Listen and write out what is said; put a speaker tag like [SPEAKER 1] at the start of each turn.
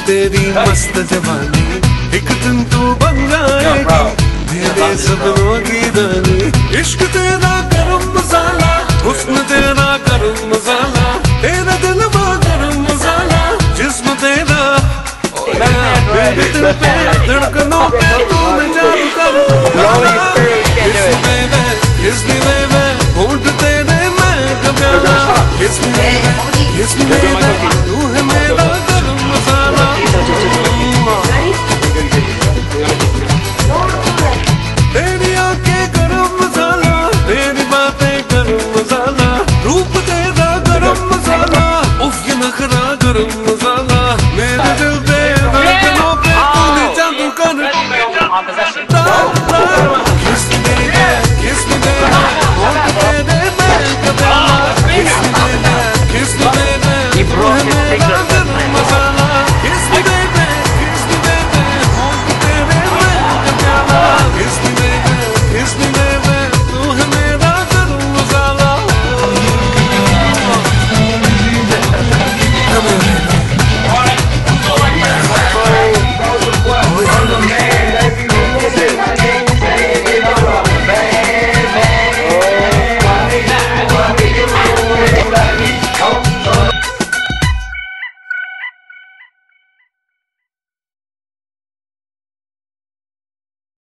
[SPEAKER 1] तेरी मस्त जवानी, एक दिन तू बन जाएगी मेरे सपनों की रानी। इश्क तेरा गरम मसाला, हुस्न तेरा गरम मसाला, तेरा दिल वो गरम मसाला, जिस्म तेरा मेरे दिल पे धड़कनों पे तूने जादू कर डाला। Kiss me baby, होंठ तेरे मैं कब्जा, kiss me baby, तू है